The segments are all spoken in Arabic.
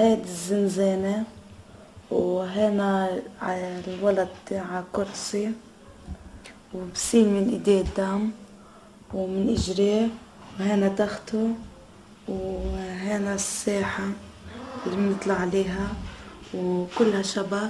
هاد الزنزانة، وهنا الولد على كرسي وبسيل من ايديه الدم ومن اجريه، وهنا تخته، وهنا الساحة اللي بنطلع عليها وكلها شبك.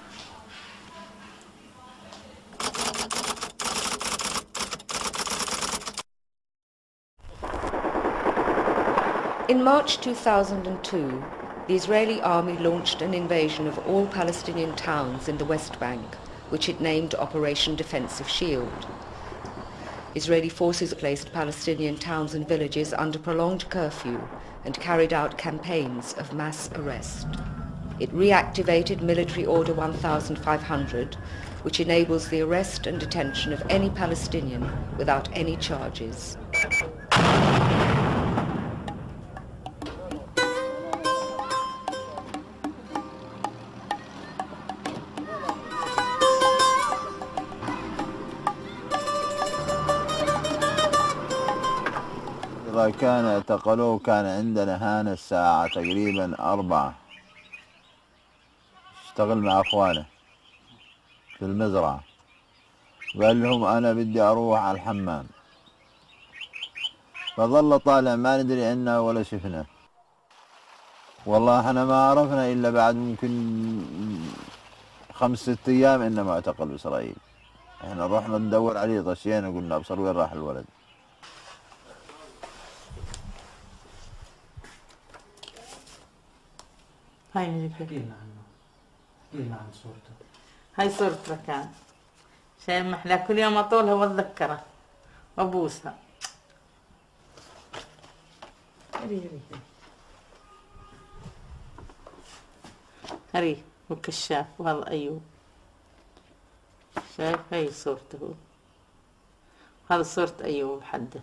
In March 2002, the Israeli army launched an invasion of all Palestinian towns in the West Bank, which it named Operation Defensive Shield. Israeli forces placed Palestinian towns and villages under prolonged curfew and carried out campaigns of mass arrest. It reactivated Military Order 1500, which enables the arrest and detention of any Palestinian without any charges. إذا كان اعتقلوه كان عندنا هنا الساعة تقريبا 4، اشتغل مع أخوانه في المزرعة، قال لهم أنا بدي أروح على الحمام، فظل طالع ما ندري عنه ولا شفناه. والله احنا ما عرفنا إلا بعد ممكن 5-6 أيام إنه معتقل بإسرائيل. احنا رحنا ندور عليه طشينا قلنا أبصر وين راح الولد. هاي اللي احكي لنا عنه، احكي لنا عن صورته. هاي صورة ركان، شايف محلى كل يوم اطولها واتذكرها وابوسها. هري والكشاف، وهذا ايوب، شايف هاي صورته، هذا صورة ايوب حده.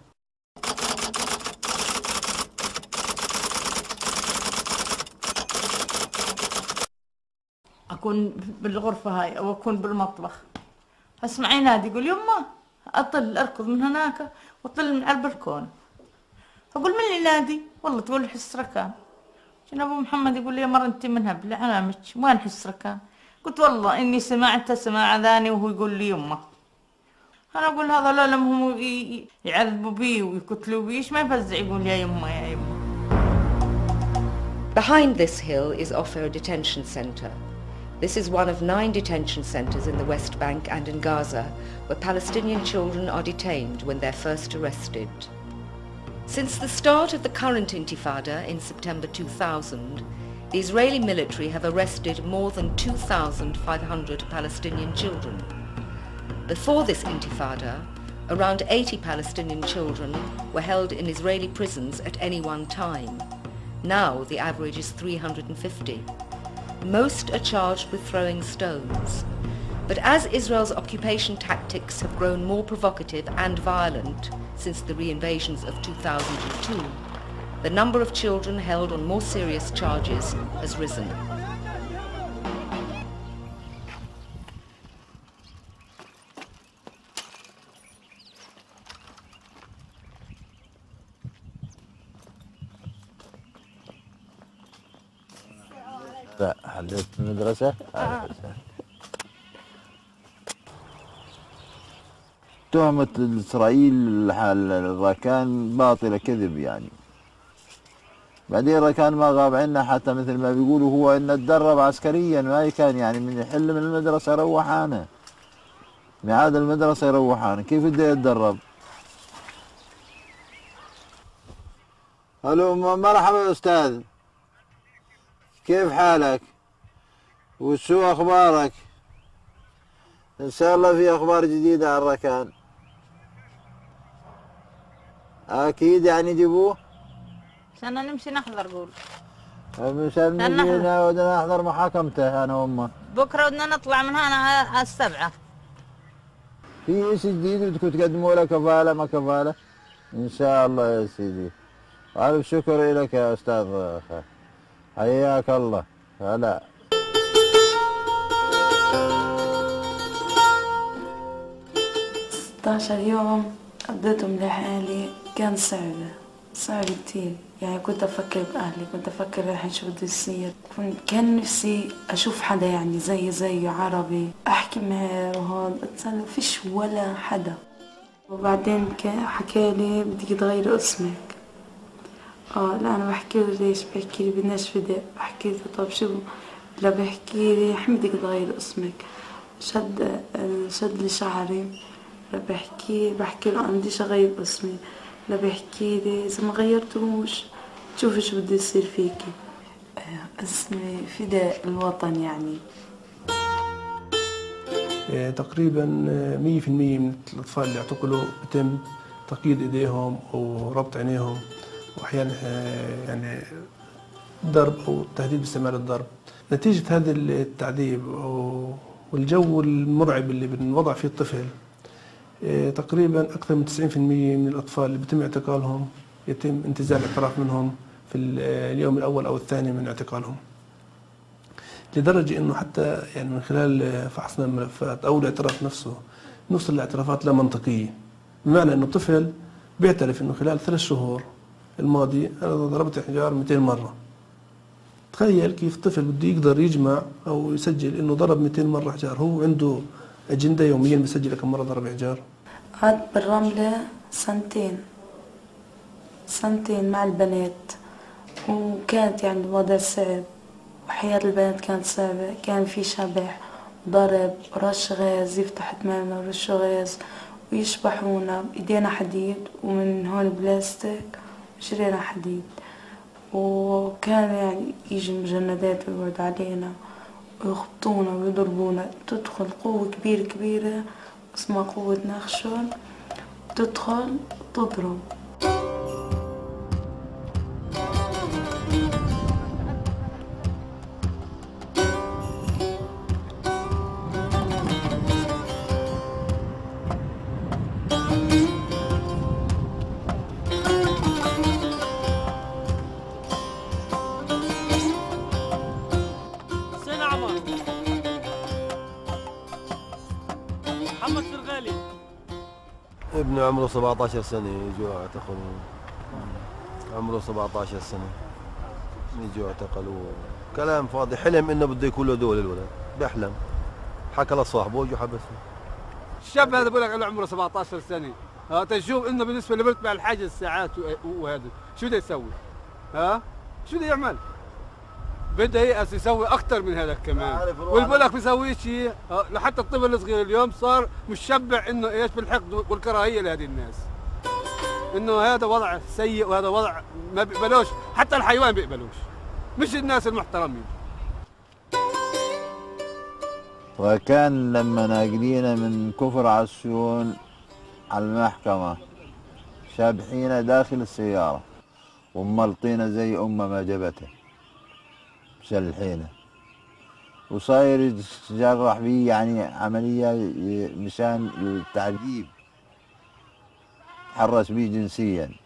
أكون بالغرفة هاي أو أكون بالمطبخ، أسمع ينادي يقول يما، أطل أركض من هناك وأطل من على البلكون، أقول من اللي ينادي؟ والله تقول حس ركان. كان أبو محمد يقول لي يا مرة أنت من هبلة أنا مش وين حس ركان؟ قلت والله إني سمعته سماع أذاني وهو يقول لي يما. أنا أقول هذا لا لما هم يعذبوا بي ويقتلوا بي إيش ما يفزع يقول يا يما يا يما. Behind this hill is Ofer Detention Center. This is one of 9 detention centers in the West Bank and in Gaza, where Palestinian children are detained when they're first arrested. Since the start of the current Intifada in September 2000, the Israeli military have arrested more than 2,500 Palestinian children. Before this Intifada, around 80 Palestinian children were held in Israeli prisons at any one time. Now the average is 350. Most are charged with throwing stones. But as Israel's occupation tactics have grown more provocative and violent since the re-invasions of 2002, the number of children held on more serious charges has risen. حليت المدرسة؟ تهمة إسرائيل الركان باطلة كذب يعني. بعدين الركان ما غاب عنا حتى مثل ما بيقولوا هو إنه تدرب عسكريا، ما كان يعني من يحل من المدرسة يروح أنا. ميعاد المدرسة يروح أنا، كيف بده يتدرب؟ ألو مرحبا أستاذ. كيف حالك؟ وشو أخبارك؟ إن شاء الله في أخبار جديدة عن الركان. أكيد يعني جيبوه؟ عشان نمشي نحضر قول. مشان نجي ودنا نحضر محاكمته أنا وأمه. بكرة بدنا نطلع من هنا على 7. في شيء جديد بدكم تقدموا له كفالة ما كفالة؟ إن شاء الله يا سيدي. ألف شكر لك يا أستاذ، حياك الله. هلا. 16 يوم قضيتهم لحالي، كان صعبة. صعب كتير يعني. كنت أفكر بأهلي، كنت أفكر الحين شو بده يصير. كان نفسي أشوف حدا يعني زي عربي أحكي معه وهون أتسلى، فيش ولا حدا. وبعدين حكالي بدك تغيري اسمك. لا أنا بحكي له ليش، بحكي لي بدناش فداء. بحكي له طب شو، لا بحكي لي الحين بدك تغيري اسمك. شد لي شعري. لا بحكي له أنا بديش أغير اسمي. لا بحكي لي إذا ما غيرتوش شوفي شو بده يصير فيكي. اسمي فداء الوطن يعني. تقريبا 100% من الأطفال اللي اعتقلوا بتم تقييد إيديهم وربط عينيهم، وأحيانا يعني ضرب أو تهديد باستعمال الضرب. نتيجة هذا التعذيب والجو المرعب اللي بنوضع فيه الطفل، تقريبا أكثر من 90% من الأطفال اللي بيتم اعتقالهم يتم انتزاع الاعتراف منهم في اليوم الأول أو الثاني من اعتقالهم، لدرجة أنه حتى يعني من خلال فحصنا الملفات أو الاعتراف نفسه نوصل لاعترافات لا منطقية. بمعنى أنه الطفل بيعترف أنه خلال 3 شهور الماضي أنا ضربت حجار 200 مرة. تخيل كيف طفل بده يقدر يجمع أو يسجل أنه ضرب 200 مرة حجار. هو عنده أجندة يوميا بيسجل كم مرة ضرب حجار. قعدت بالرملة سنتين مع البنات، وكانت يعني الوضع صعب، وحياة البنات كانت صعبة. كان في شبح، ضرب، رش غاز، يفتح تمامنا ورش غاز ويشبحونا بإيدينا حديد ومن هون بلاستيك وشرينا حديد. وكان يعني يجي المجندات ويقعد علينا ويخبطونا ويضربونا. تدخل قوة كبيرة اسمها قوة نخشل، تدخل تضرب. محمد فرغالي ابني عمره 17 سنة يجوا اعتقلوه. عمره 17 سنة يجوا اعتقلوه. كلام فاضي. حلم انه بده يكون له دول الولد، بيحلم. حكى لصاحبه وجو حبسه. الشاب هذا بقول لك له عمره 17 سنة، تشوف انه بالنسبة لمرتبة الحاجة الساعات وهذا شو بده يسوي؟ شو بده يعمل؟ بده ييأس يسوي أكثر من هذا كمان، والبلك بيسوي شيء. لحتى الطفل الصغير اليوم صار مشبع إنه إيش بالحقد والكراهية لهذه الناس. إنه هذا وضع سيء وهذا وضع ما بيقبلوش، حتى الحيوان بيقبلوش، مش الناس المحترمين. وكان لما ناقلينا من كفر عسيون على المحكمة شابحينا داخل السيارة وملطينا زي أمه ما جبته، مشلحينه، وصاير يتجرح بيه يعني عملية مشان التعذيب، حرس بيه جنسيا.